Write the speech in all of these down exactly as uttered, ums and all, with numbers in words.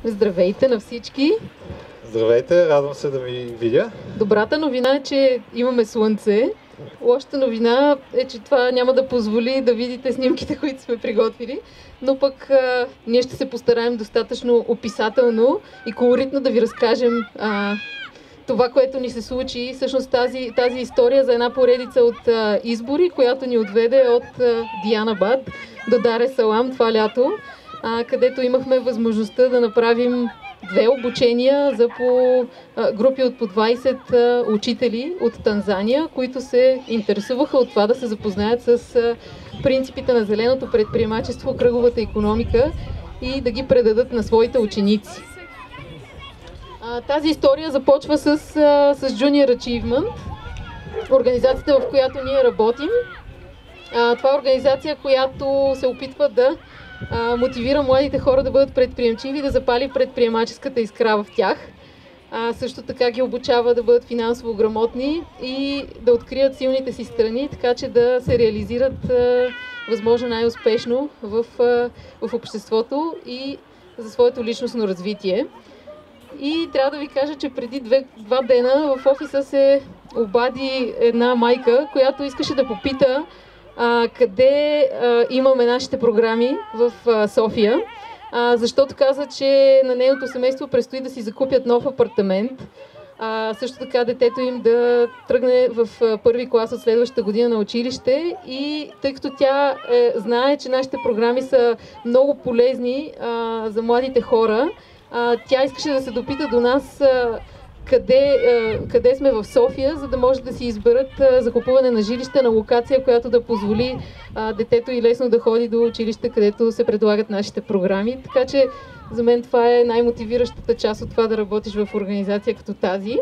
Здравейте на всички! Здравейте, радвам се да ви видя. Добрата новина е, че имаме слънце. Лошата новина е, че това няма да позволи да видите снимките, които сме приготвили, но пък а, ние ще се постараем достатъчно описателно и колоритно да ви разкажем а, това, което ни се случи. Всъщност тази, тази история за една поредица от а, избори, която ни отведе от а, Диянабад до Дар ес Салам това лято, а, където имахме възможността да направим две обучения за по а, групи от по двайсет а, учители от Танзания, които се интересуваха от това да се запознаят с а, принципите на зеленото предприемачество, кръговата икономика и да ги предадат на своите ученици. А, тази история започва с, а, с Junior Achievement, организацията, в която ние работим. А, това е организация, която се опитва да а, мотивира младите хора да бъдат предприемчиви и да запали предприемаческата искра в тях. А, също така ги обучава да бъдат финансово грамотни и да открият силните си страни, така че да се реализират а, възможно най-успешно в, а, в обществото и за своето личностно развитие. И трябва да ви кажа, че преди две, два дена в офиса се обади една майка, която искаше да попита а, къде а, имаме нашите програми в а, София, а, защото каза, че на нейното семейство предстои да си закупят нов апартамент. А, също така детето им да тръгне в а, първи клас от следващата година на училище и тъй като тя е, знае, че нашите програми са много полезни а, за младите хора, а, тя искаше да се допита до нас а, къде, а, къде сме в София, за да може да си изберат а, закупуване на жилище на локация, която да позволи а, детето и лесно да ходи до училище, където се предлагат нашите програми. Така че за мен това е най-мотивиращата част от това да работиш в организация като тази.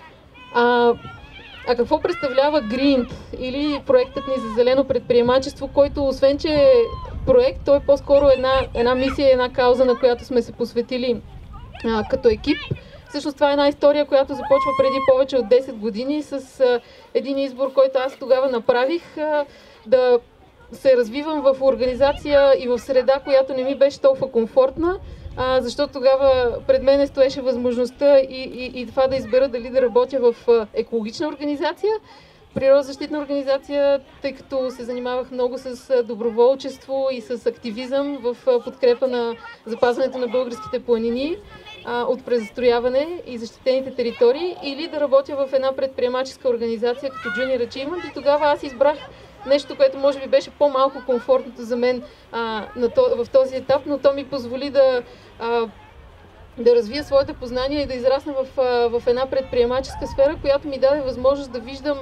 А, а какво представлява Green или проектът ни за зелено предприемачество, който освен, че е проект, той е по-скоро една, една мисия, една кауза, на която сме се посветили а, като екип. Всъщност това е една история, която започва преди повече от десет години с а, един избор, който аз тогава направих, а, да се развивам в организация и в среда, която не ми беше толкова комфортна, а, защото тогава пред мен стоеше възможността и, и, и това да избера дали да работя в а, екологична организация, природозащитна организация, тъй като се занимавах много с доброволчество и с активизъм в подкрепа на запазването на българските планини а, от презастрояване и защитените територии, или да работя в една предприемаческа организация като Junior Achievement. И тогава аз избрах нещо, което може би беше по-малко комфортното за мен а, на то, в този етап, но то ми позволи да, а, да развия своите познания и да израсна в, а, в една предприемаческа сфера, която ми даде възможност да виждам,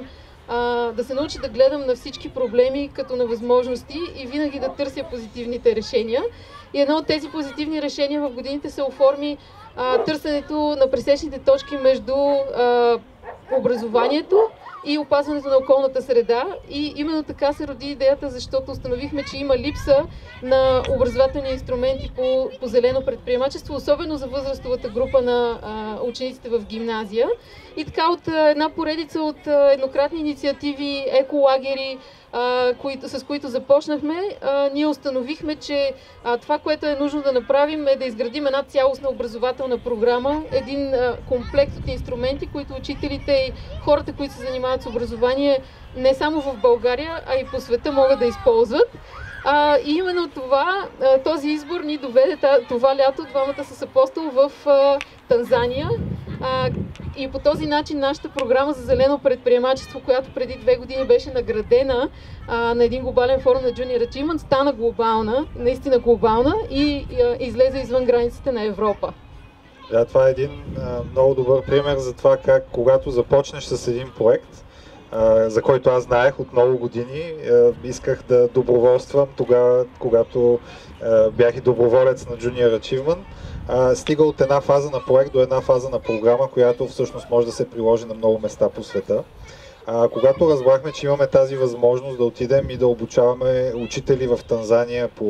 а, да се науча да гледам на всички проблеми като на възможности и винаги да търся позитивните решения. И едно от тези позитивни решения в годините се оформи а, търсенето на пресечните точки между а, образованието и опазването на околната среда. И именно така се роди идеята, защото установихме, че има липса на образователни инструменти по, по зелено предприемачество, особено за възрастовата група на а, учениците в гимназия. И така от а, една поредица от а, еднократни инициативи, еколагери, а, които, с които започнахме, а, ние установихме, че а, това, което е нужно да направим, е да изградим една цялостна образователна програма, един а, комплект от инструменти, които учителите и хората, които се занимават с образование не само в България, а и по света могат да използват. А, и именно това, а, този избор ни доведе това лято двамата с Апостол в а, Танзания. А, и по този начин нашата програма за зелено предприемачество, която преди две години беше наградена а, на един глобален форум на Junior Achievement, стана глобална, наистина глобална и а, излезе извън границите на Европа. Да, това е един а, много добър пример за това как, когато започнеш с един проект, а, за който аз знаех от много години, а, исках да доброволствам тогава, когато а, бях и доброволец на Junior Achievement, а, стига от една фаза на проект до една фаза на програма, която всъщност може да се приложи на много места по света. А, когато разбрахме, че имаме тази възможност да отидем и да обучаваме учители в Танзания по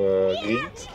Green,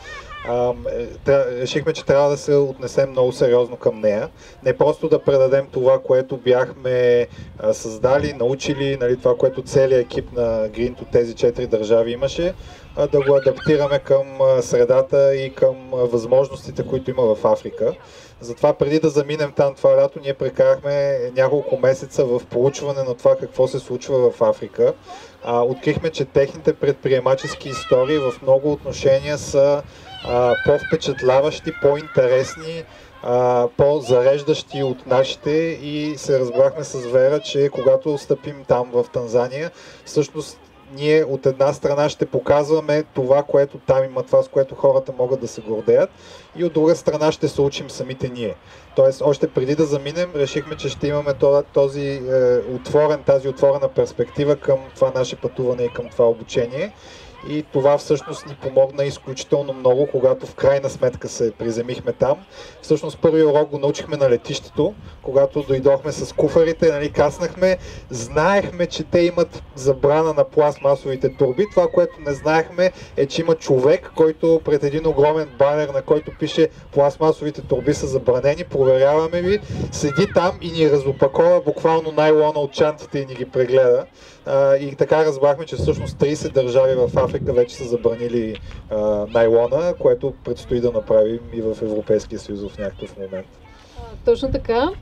решихме, че трябва да се отнесем много сериозно към нея. Не просто да предадем това, което бяхме а, създали, научили, нали, това, което целият екип на Green от тези четири държави имаше, а, да го адаптираме към а, средата и към а, възможностите, които има в Африка. Затова преди да заминем там това лято, ние прекарахме няколко месеца в проучване на това какво се случва в Африка. А, открихме, че техните предприемачески истории в много отношения са а, по-впечатляващи, по-интересни, а, по-зареждащи от нашите и се разбрахме с Вера, че когато стъпим там в Танзания, всъщност ние от една страна ще показваме това, което там има, това с което хората могат да се гордеят, и от друга страна ще се учим самите ние. Тоест, още преди да заминем, решихме, че ще имаме този е, отворен, тази отворена перспектива към това наше пътуване и към това обучение. И това всъщност ни помогна изключително много, когато в крайна сметка се приземихме там. Всъщност първият урок го научихме на летището, когато дойдохме с куфарите, нали, каснахме, знаехме, че те имат забрана на пластмасовите турби. Това, което не знаехме, е, че има човек, който пред един огромен банер, на който пише пластмасовите турби са забранени, проверяваме ви, седи там и ни разопакова буквално найлона от чантите и ни ги прегледа. Uh, и така разбрахме, че всъщност трийсет държави в Африка вече са забранили uh, найлона, което предстои да направим и в Европейския съюз в някакъв момент. А, точно така.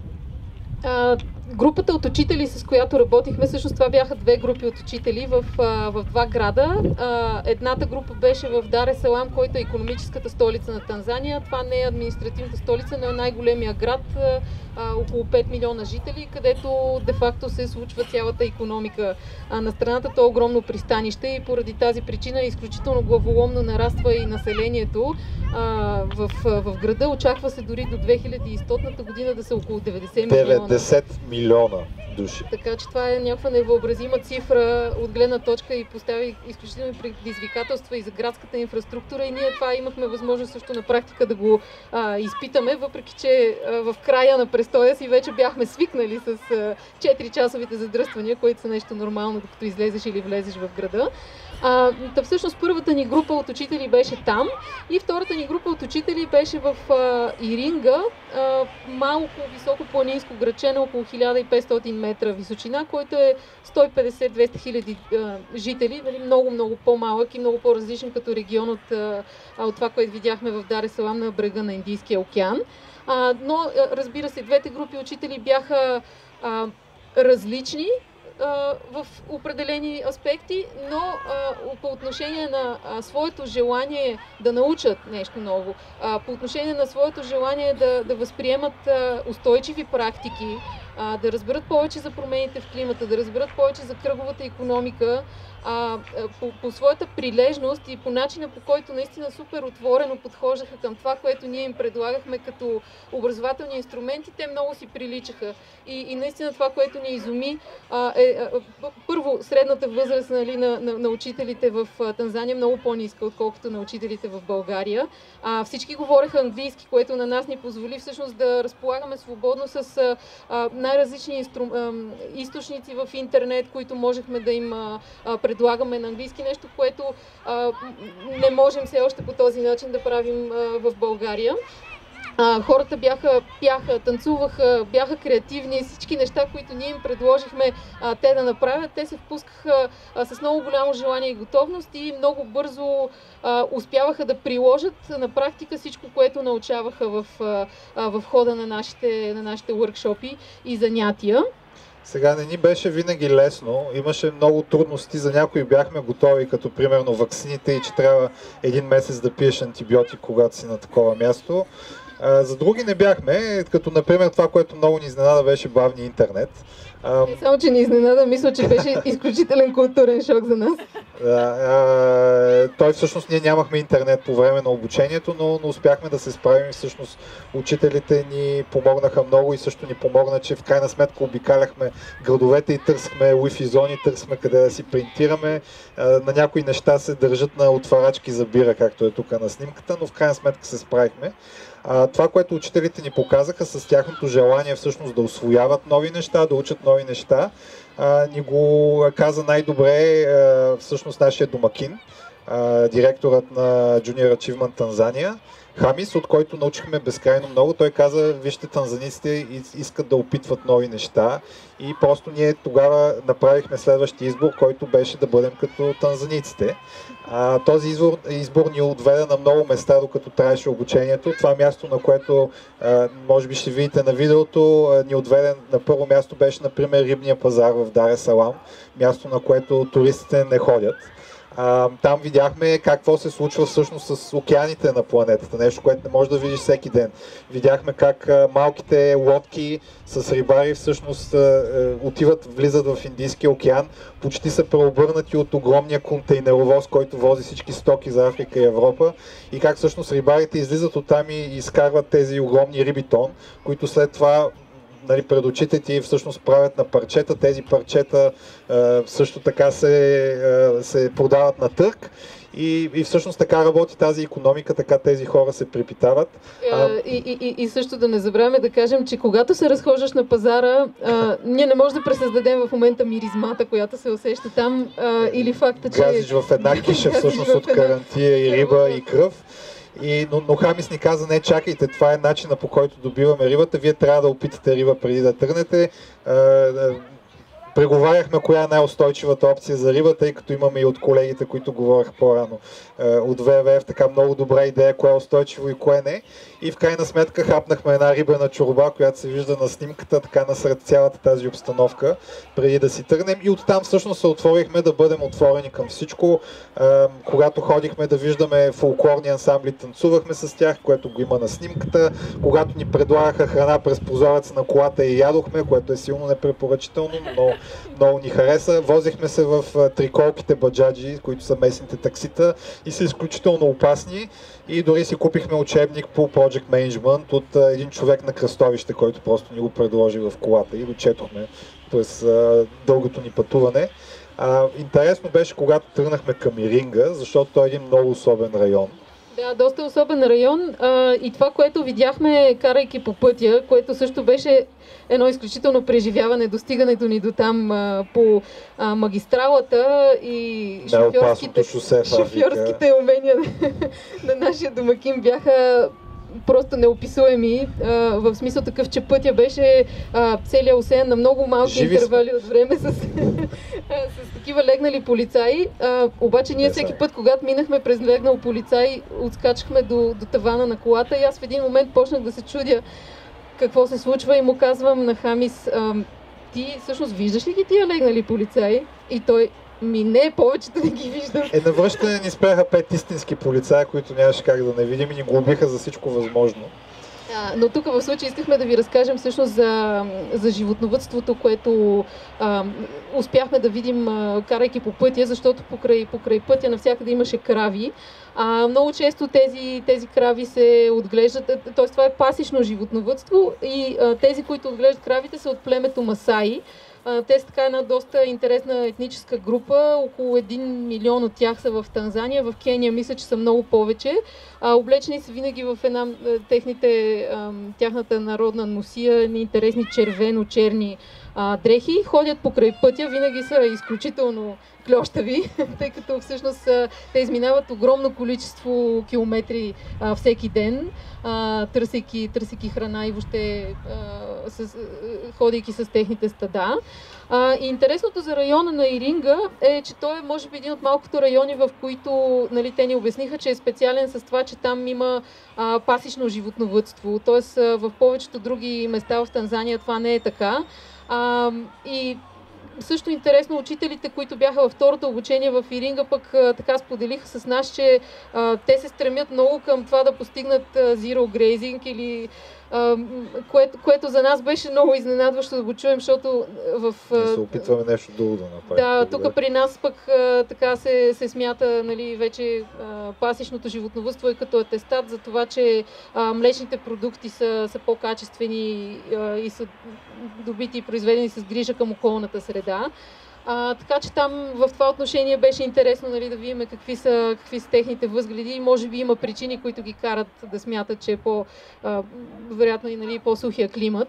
А, групата от учители, с която работихме, всъщност това бяха две групи от учители в, а, в два града. А, едната група беше в Дар ес Салам, който е икономическата столица на Танзания. Това не е административната столица, но е най-големия град, а, около пет милиона жители, където де-факто се случва цялата икономика а, на страната. То е огромно пристанище и поради тази причина изключително главоломно нараства и населението а, в, в града. Очаква се дори до две хиляди и сто година да са около деветдесет милиона. деветдесет милиона души. Така че това е някаква невъобразима цифра от гледна точка и постави изключителни предизвикателства и за градската инфраструктура, и ние това имахме възможност също на практика да го а, изпитаме, въпреки че а, в края на престоя си вече бяхме свикнали с а, четири-часовите задръствания, които са нещо нормално, докато излезеш или влезеш в града. А, да, всъщност първата ни група от учители беше там и втората ни група от учители беше в а, Иринга, а, малко високо планинско градче на около хиляда и петстотин метра височина, който е сто и петдесет до двеста хиляди жители, нали, много, много по-малък и много по-различен като регион от, а, от това, което видяхме в Дар ес Салам на брега на Индийския океан. А, но, разбира се, двете групи учители бяха а, различни в определени аспекти, но а, по отношение на а, своето желание да научат нещо ново, а, по отношение на своето желание да, да възприемат а, устойчиви практики, а, да разберат повече за промените в климата, да разберат повече за кръговата икономика, а, по, по своята прилежност и по начина, по който наистина супер отворено подхождаха към това, което ние им предлагахме като образователни инструменти, те много си приличаха. И, и наистина това, което ни изуми, а, е а, първо средната възраст, нали, на, на, на учителите в Танзания много по-ниска, отколкото на учителите в България. А, всички говореха английски, което на нас ни позволи всъщност да разполагаме свободно с а, а, най-различни инстру... а, източници в интернет, които можехме да им а, предлагаме на английски, нещо, което а, не можем все още по този начин да правим а, в България. А, хората бяха, пяха, танцуваха, бяха креативни, всички неща, които ние им предложихме а, те да направят, те се впускаха а, с много голямо желание и готовност и много бързо а, успяваха да приложат на практика всичко, което научаваха в, а, в хода на нашите, на нашите workshop и занятия. Сега не ни беше винаги лесно, имаше много трудности, за някои бяхме готови, като примерно ваксините и че трябва един месец да пиеш антибиотик, когато си на такова място. А, за други не бяхме, като например това, което много ни изненада, беше бавния интернет. А, не само, че ни изненада, мисля, че беше изключителен културен шок за нас. А, а, той всъщност ние нямахме интернет по време на обучението, но, но успяхме да се справим. Всъщност учителите ни помогнаха много и също ни помогна, че в крайна сметка обикаляхме градовете и търсихме Wi-Fi зони, търсихме къде да си принтираме. А, на някои неща се държат на отварачки за бира, както е тук на снимката, но в крайна сметка се справихме. А, това, което учителите ни показаха с тяхното желание всъщност да усвояват нови неща, да учат нови неща, а, ни го каза най-добре а, всъщност нашия домакин, а, директорът на Junior Achievement Танзания, Хамис, от който научихме безкрайно много. Той каза, вижте, танзаниците искат да опитват нови неща и просто ние тогава направихме следващия избор, който беше да бъдем като танзаниците. А, този избор, избор ни отведе на много места, докато траеше обучението. Това място, на което а, може би ще видите на видеото, а, ни отведе на първо място беше, например, рибния пазар в Дар ес Салам, място, на което туристите не ходят. А, там видяхме какво се случва всъщност с океаните на планетата, нещо, което не можеш да видиш всеки ден. Видяхме как а, малките лодки с рибари всъщност а, отиват, влизат в Индийския океан, почти са преобърнати от огромния контейнеровоз, който вози всички стоки за Африка и Европа, и как всъщност рибарите излизат оттам и изкарват тези огромни риби тон, които след това, нали, пред очите ти всъщност правят на парчета. Тези парчета а, също така се, а, се продават на търг и, и всъщност така работи тази икономика, така тези хора се препитават. А, и, и, и също да не забравяме да кажем, че когато се разхождаш на пазара, а, ние не можем да пресъздадем в момента миризмата, която се усеща там, а, или факта, че... Газиш в една киша всъщност от карантия и риба и кръв. И, но, но Хамис ни каза, не чакайте, това е начина, по който добиваме рибата, вие трябва да опитате риба преди да тръгнете. Преговаряхме коя е най-устойчивата опция за риба, тъй като имаме и от колегите, които говорих по-рано от В В Ф, така много добра идея, кое е устойчиво и кое не. И в крайна сметка хапнахме една рибена чорба, която се вижда на снимката, така насред цялата тази обстановка, преди да си тръгнем. И оттам всъщност се отворихме да бъдем отворени към всичко. Когато ходихме да виждаме фолклорни ансамбли, танцувахме с тях, което го има на снимката. Когато ни предлагаха храна през прозореца на колата и ядохме, което е силно непрепоръчително, но много ни хареса. Возихме се в триколките баджаджи, които са местните таксита и са изключително опасни. И дори си купихме учебник по Project Management от а, един човек на кръстовище, който просто ни го предложи в колата и го четохме през а, дългото ни пътуване. А, интересно беше, когато тръгнахме към Иринга, защото той е един много особен район. Да, доста особен район, а, и това, което видяхме, карайки по пътя, което също беше едно изключително преживяване, достигането ни до там а, по а, магистралата и шофьорските, шосе шофьорските умения на нашия домакин бяха просто неописуеми, а, в смисъл такъв, че пътя беше а, целия осеян на много малки Живи интервали сме. От време с, с такива легнали полицаи. А, обаче ние всеки път, когато минахме през легнал полицай, отскачахме до, до тавана на колата и аз в един момент почнах да се чудя какво се случва и му казвам на Хамис, а, ти всъщност виждаш ли ги тия легнали полицаи? И той: ми не, повечето не ги виждам. Е, на връщане ни спряха пет истински полицаи, които нямаше как да не видим и ни глобиха за всичко възможно. А, но тук в случай искахме да ви разкажем всъщност за, за животновъдството, което а, успяхме да видим, а, карайки по пътя, защото покрай, покрай пътя навсякъде имаше крави. А, много често тези, тези крави се отглеждат, т.е. това е пасищно животновъдство и а, тези, които отглеждат кравите, са от племето Масаи. Те са така една доста интересна етническа група, около един милион от тях са в Танзания, в Кения мисля, че са много повече. А, облечени са винаги в една техните, а, тяхната народна носия, интересни червено-черни а, дрехи, ходят покрай пътя, винаги са изключително клющави, тъй като всъщност те изминават огромно количество километри а, всеки ден, а, търсейки, търсейки храна и въобще а, с, ходейки с техните стада. А, и интересното за района на Иринга е, че той е може би един от малкото райони, в които, нали, те ни обясниха, че е специален с това, че там има а, пасищно животновъдство. Тоест в повечето други места в Танзания това не е така. А, и също интересно, учителите, които бяха във второто обучение в Иринга, пък а, така споделиха с нас, че а, те се стремят много към това да постигнат а, zero grazing, или а, което, което за нас беше много изненадващо да го чуем, защото в... А, да се опитваме нещо друго да направим. Да, тук при нас пък а, така се, се смята, нали, вече а, пасищното животновъдство е като атестат за това, че а, млечните продукти са, са по-качествени а, и са добити и произведени с грижа към околната среда. А, така че там в това отношение беше интересно, нали, да видим какви са, какви са техните възгледи и може би има причини, които ги карат да смятат, че е по, а, вероятно и, нали, по-сухия климат.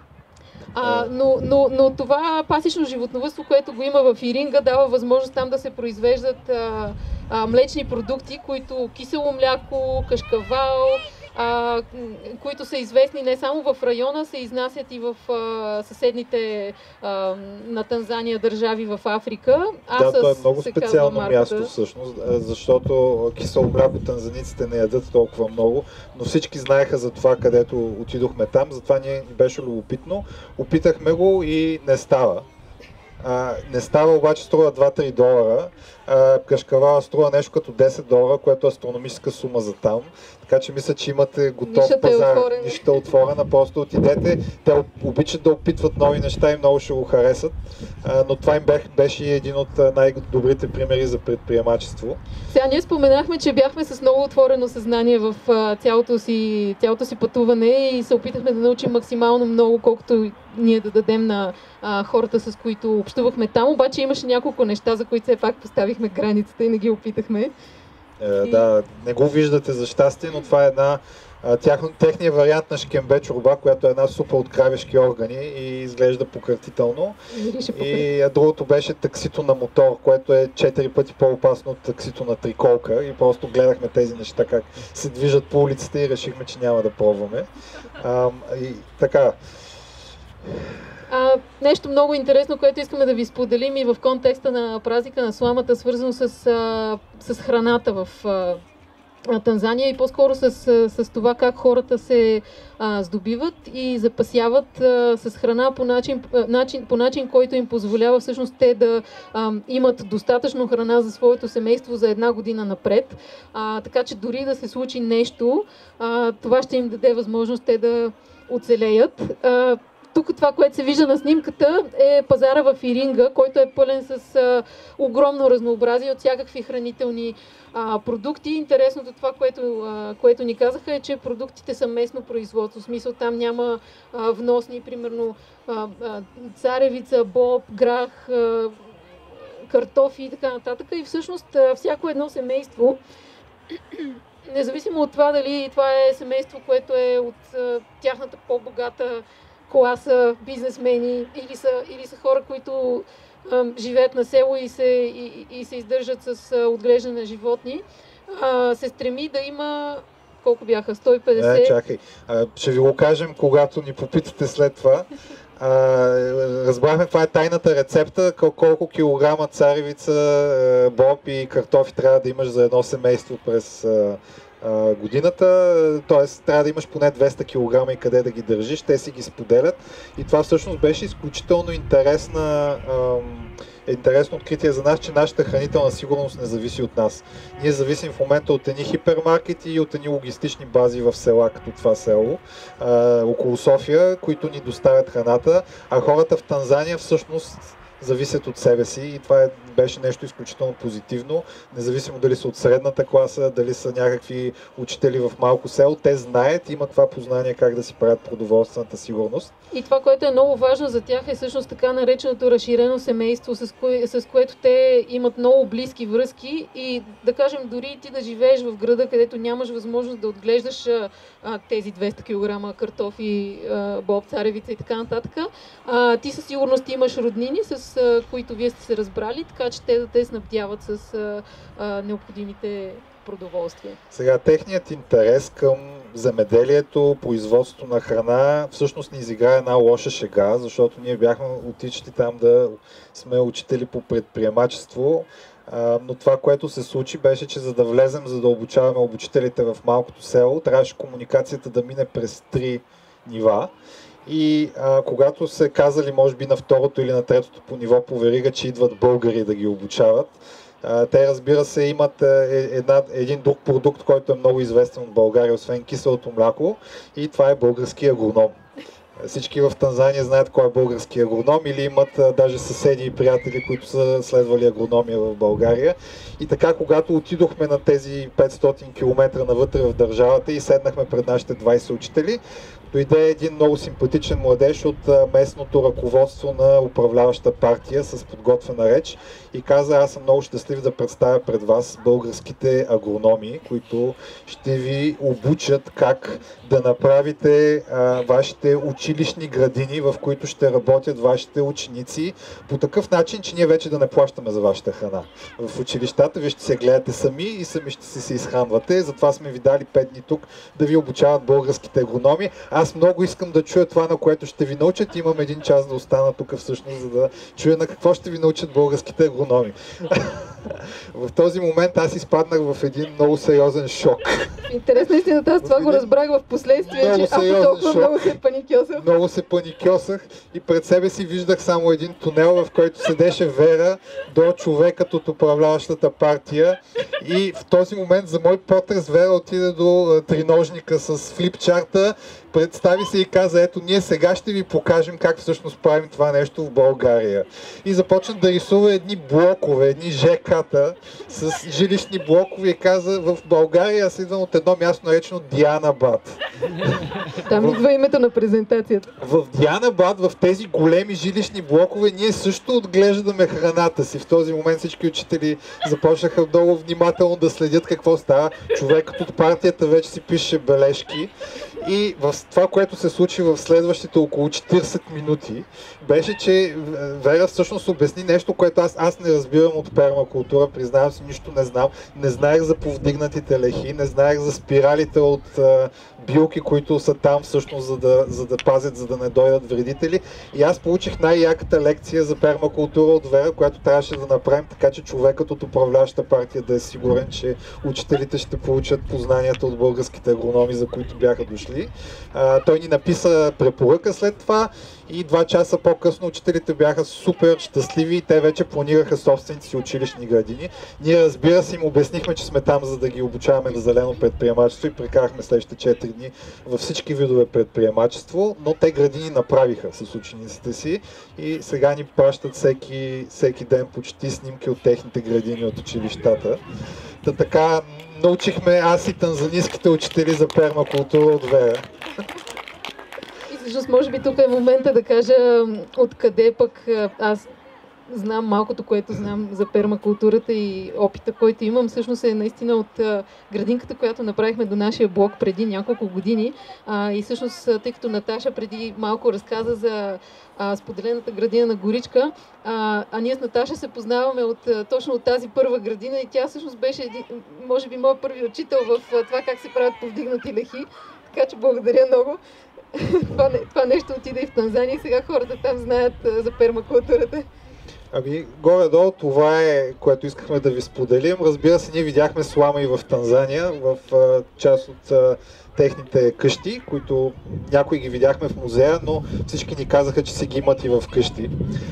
А, но, но, но това пасищно животновъдство, което го има в Иринга, дава възможност там да се произвеждат а, а, млечни продукти, които кисело мляко, кашкавал, а, които са известни не само в района, се изнасят и в а, съседните а, на Танзания държави в Африка. А да, с, то е много специално място всъщност, защото кисело мляко танзаниците не ядат толкова много, но всички знаеха за това, където отидохме там, затова ни беше любопитно. Опитахме го и не става. А, не става, обаче струва два-три долара. А, кашкавала струва нещо като десет долара, което е астрономическа сума за там. Така че мисля, че имате готов Нишата пазар. Е Нишата е отворена. Просто отидете. Те обичат да опитват нови неща и много ще го харесат. А, но това им беше един от най-добрите примери за предприемачество. Сега ние споменахме, че бяхме с много отворено съзнание в а, цялото, си, цялото си пътуване и се опитахме да научим максимално много, колкото ние да дадем на а, хората, с които общувахме там. Обаче имаше няколко неща, за които все пак поставихме границата и не ги опитахме. Е, и... Да, не го виждате за щастие, но това е една тях, техния вариант на шкембе чорба, която е една супа от кравешки органи и изглежда пократително. И другото беше таксито на мотор, което е четири пъти по-опасно от таксито на триколка и просто гледахме тези неща как се движат по улицата и решихме, че няма да пробваме. А, и така. А, нещо много интересно, което искаме да ви споделим и в контекста на празника на сламата, свързано с, а, с храната в а, Танзания и по-скоро с, с това как хората се а, здобиват и запасяват а, с храна по начин, начин, по начин, който им позволява всъщност те да а, имат достатъчно храна за своето семейство за една година напред. А, така че дори да се случи нещо, а, това ще им даде възможност те да оцелеят. А, Тук това, което се вижда на снимката, е пазара в Иринга, който е пълен с а, огромно разнообразие от всякакви хранителни а, продукти. Интересното това, което, а, което ни казаха, е, че продуктите са местно производство. В смисъл там няма а, вносни, примерно а, а, царевица, боб, грах, а, картофи и така нататък. И всъщност а, всяко едно семейство, независимо от това дали това е семейство, което е от а, тяхната по-богата класа, бизнесмени или са, или са хора, които а, живеят на село и се, и, и се издържат с а, отглеждане на животни, а, се стреми да има, колко бяха, сто и петдесет? Е, чакай, а, ще ви го кажем, когато ни попитате след това. А, разбрахме каква е тайната рецепта, колко килограма царевица, боб и картофи трябва да имаш за едно семейство през годината, т.е. трябва да имаш поне двеста килограма и къде да ги държиш, те си ги споделят и това всъщност беше изключително интересна, е интересно откритие за нас, че нашата хранителна сигурност не зависи от нас. Ние зависим в момента от едни хипермаркети и от едни логистични бази в села, като това село, а, около София, които ни доставят храната, а хората в Танзания всъщност зависят от себе си и това е, беше нещо изключително позитивно, независимо дали са от средната класа, дали са някакви учители в малко село, те знаят, имат това познание как да си правят продоволствената сигурност. И това, което е много важно за тях е всъщност така нареченото разширено семейство, с, кое, с което те имат много близки връзки и да кажем дори ти да живееш в града, където нямаш възможност да отглеждаш а, тези двеста килограма картофи, а, боб, царевица и така нататък, а, ти със сигурност имаш роднини, с а, които вие сте се разбрали, така че те да те снабдяват с а, а, необходимите продоволствия. Сега, техният интерес към земеделието, производството на храна, всъщност ни изигра една лоша шега, защото ние бяхме отичали там да сме учители по предприемачество, а, но това, което се случи, беше, че за да влезем, за да обучаваме обучителите в малкото село, трябваше комуникацията да мине през три нива. И а, когато се казали, може би на второто или на третото по ниво по верига, че идват българи да ги обучават, а, те, разбира се, имат е, една, един друг продукт, който е много известен от България, освен киселото мляко, и това е български агроном. Всички в Танзания знаят кой е български агроном или имат а, даже съседи и приятели, които са следвали агрономия в България. И така, когато отидохме на тези петстотин километра навътре в държавата и седнахме пред нашите двайсет учители, дойде един много симпатичен младеж от местното ръководство на управляваща партия с подготвена реч и каза: аз съм много щастлив да представя пред вас българските агрономи, които ще ви обучат как да направите а, вашите училищни градини, в които ще работят вашите ученици по такъв начин, че ние вече да не плащаме за вашата храна. В училищата вие ще се гледате сами и сами ще си се изхранвате, затова сме ви дали пет дни тук да ви обучават българските агрономи. Аз много искам да чуя това, на което ще ви научат. Имам един час да остана тук всъщност, за да чуя на какво ще ви научат българските агрономи. В този момент аз изпаднах в един много сериозен шок. Интересна истина, аз това го разбрах в последствие, че ако толкова много се паникьосах. Много се паникьосах и пред себе си виждах само един тунел, в който седеше Вера до човекът от управляващата партия и в този момент за мой потрес Вера отиде до триножника с флипчарта, представи се и каза: ето, ние сега ще ви покажем как всъщност правим това нещо в България. И започна да рисува едни блокове, едни ЖК-та с жилищни блокове и каза: в България аз идвам от едно място наречено Дианабад. Там идва името на презентацията. В Дианабад, в тези големи жилищни блокове, ние също отглеждаме храната си. В този момент всички учители започнаха много внимателно да следят какво става. Човекът от партията вече си пише бележки. И в това, което се случи в следващите около четирийсет минути, беше, че Вера всъщност обясни нещо, което аз, аз не разбирам от пермакултура, признавам си, нищо не знам. Не знаех за повдигнатите лехи, не знаех за спиралите от а, билки, които са там всъщност, за да, за да пазят, за да не дойдат вредители. И аз получих най-яката лекция за пермакултура от Вера, която трябваше да направим така, че човекът от управляваща партия да е сигурен, че учителите ще получат познанията от българските агрономи, за които бяха дошли. А, той ни написа препоръка след това и два часа по-късно учителите бяха супер щастливи и те вече планираха собствените си училищни градини. Ние, разбира се, им обяснихме, че сме там, за да ги обучаваме на зелено предприемачество и прекарахме следващите четири дни във всички видове предприемачество, но те градини направиха с учениците си и сега ни пращат всеки, всеки ден почти снимки от техните градини от училищата. Та така научихме аз и танзанийските учители за пермакултура от Вера. И всъщност може би тук е момента да кажа откъде пък аз знам малкото, което знам за пермакултурата и опита, който имам, всъщност е наистина от а, градинката, която направихме до нашия блог преди няколко години. А, и всъщност, тъй като Наташа преди малко разказа за а, споделената градина на Горичка, а, а ние с Наташа се познаваме от, а, точно от тази първа градина и тя всъщност беше, един, може би, моят първи учител в а, това как се правят повдигнати лехи. Така че благодаря много. това, това нещо отиде и в Танзания и сега хората там знаят а, за пермакултурата. Ами, горе-долу това е, което искахме да ви споделим. Разбира се, ние видяхме слама и в Танзания, в а, част от а, техните къщи, които някои ги видяхме в музея, но всички ни казаха, че си ги имат и в къщи.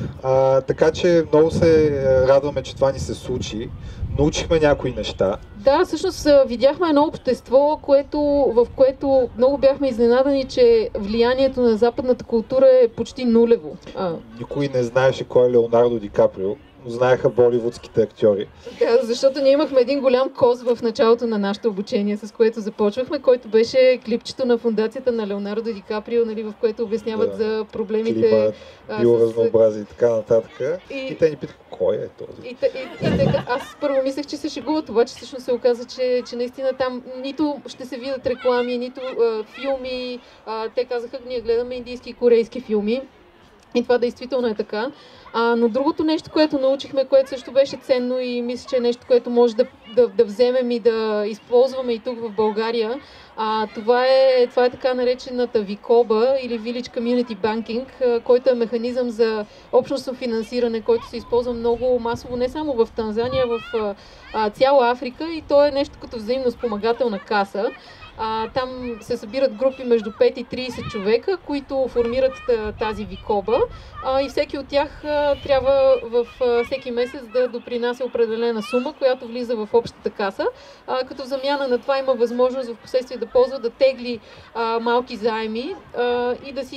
А, така че много се радваме, че това ни се случи. Научихме някои неща. Да, всъщност видяхме едно общество, което, в което много бяхме изненадани, че влиянието на западната култура е почти нулево. А. Никой не знаеше кой е Леонардо Ди Каприо, но знаеха боливудските актьори. Да, защото ние имахме един голям коз в началото на нашето обучение, с което започвахме, който беше клипчето на фундацията на Леонардо Ди Каприо, нали, в което обясняват да, за проблемите. Клима, биоразнообразие и така нататък. И, и те ни питаха, кой е този? И, и, и, и така, аз първо мислех, че се шегуват, обаче всъщност се оказа, че, че наистина там нито ще се видят реклами, нито а, филми. А, те казаха, ние гледаме индийски и корейски филми. И това действително е така. А, но другото нещо, което научихме, което също беше ценно и мисля, че е нещо, което може да, да, да вземем и да използваме и тук в България, а, това, е, това е така наречената ВИКОБА или Village Community Banking, а, който е механизъм за общностно финансиране, който се използва много масово не само в Танзания, в а, цяла Африка и то е нещо като взаимно спомагателна каса. А, там се събират групи между пет и трийсет човека, които формират тази ВИКОБА а, и всеки от тях а, трябва в а, всеки месец да допринася определена сума, която влиза в общата каса, а, като замяна на това има възможност в последствие да ползва, да тегли а, малки заеми а, и да си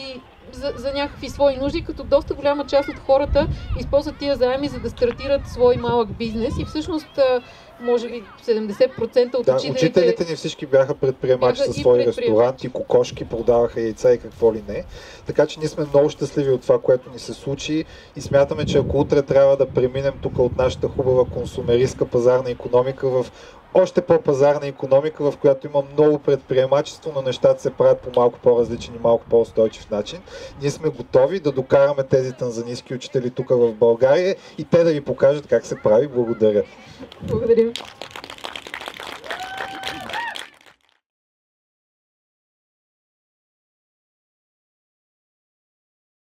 за, за някакви свои нужди, като доста голяма част от хората използват тия заеми, за да стартират свой малък бизнес и всъщност може би седемдесет процента от да, учителите... учителите ни всички бяха предприемачи със свои ресторанти, кокошки, продаваха яйца и какво ли не. Така че ние сме много щастливи от това, което ни се случи и смятаме, че ако утре трябва да преминем тук от нашата хубава консумеристка пазарна икономика в още по-пазарна икономика, в която има много предприемачество, но нещата се правят по малко по-различен и малко по-устойчив начин. Ние сме готови да докараме тези танзанийски учители тук в България и те да ви покажат как се прави. Благодаря. Благодаря.